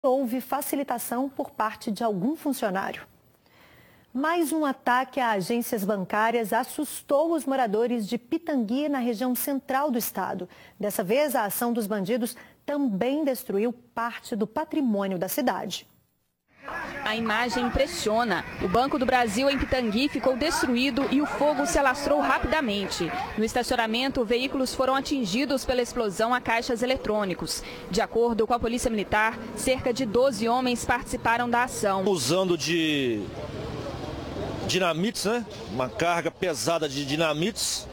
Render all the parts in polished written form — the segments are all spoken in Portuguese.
houve facilitação por parte de algum funcionário. Mais um ataque a agências bancárias assustou os moradores de Pitangui, na região central do estado. Dessa vez, a ação dos bandidos também destruiu parte do patrimônio da cidade. A imagem impressiona. O Banco do Brasil em Pitangui ficou destruído e o fogo se alastrou rapidamente. No estacionamento, veículos foram atingidos pela explosão a caixas eletrônicos. De acordo com a Polícia Militar, cerca de 12 homens participaram da ação. Usando de dinamites, uma carga pesada de dinamites,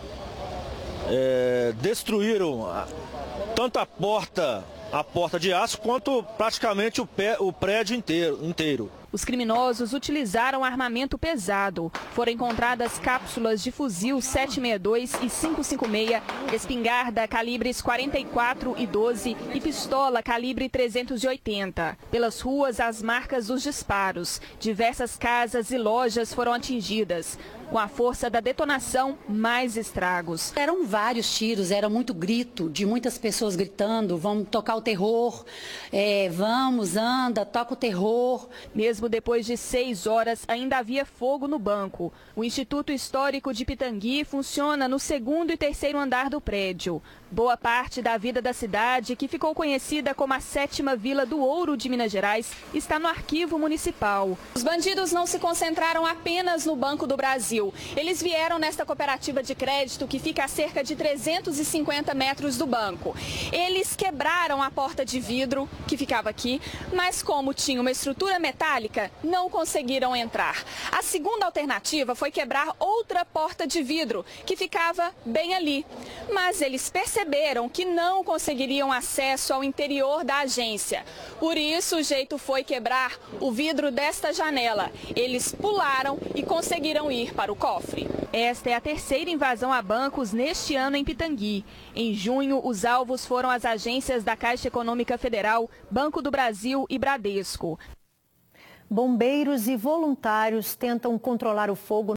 destruíram tanto a porta de aço quanto praticamente o prédio inteiro. Os criminosos utilizaram armamento pesado. Foram encontradas cápsulas de fuzil 762 e 556, espingarda calibres 44 e 12 e pistola calibre 380. Pelas ruas, as marcas dos disparos. Diversas casas e lojas foram atingidas. Com a força da detonação, mais estragos. Eram vários tiros, era muito grito, de muitas pessoas gritando, vamos tocar o terror, vamos, anda, toca o terror. Mesmo depois de 6 horas, ainda havia fogo no banco. O Instituto Histórico de Pitangui funciona no 2º e 3º andar do prédio. Boa parte da vida da cidade, que ficou conhecida como a 7ª Vila do Ouro de Minas Gerais, está no arquivo municipal. Os bandidos não se concentraram apenas no Banco do Brasil. Eles vieram nesta cooperativa de crédito que fica a cerca de 350 metros do banco. Eles quebraram a porta de vidro que ficava aqui, mas como tinha uma estrutura metálica, não conseguiram entrar. A segunda alternativa foi quebrar outra porta de vidro que ficava bem ali. Mas eles perceberam que não conseguiriam acesso ao interior da agência. Por isso, o jeito foi quebrar o vidro desta janela. Eles pularam e conseguiram ir para o cofre. Esta é a 3ª invasão a bancos neste ano em Pitangui. Em junho, os alvos foram as agências da Caixa Econômica Federal, Banco do Brasil e Bradesco. Bombeiros e voluntários tentam controlar o fogo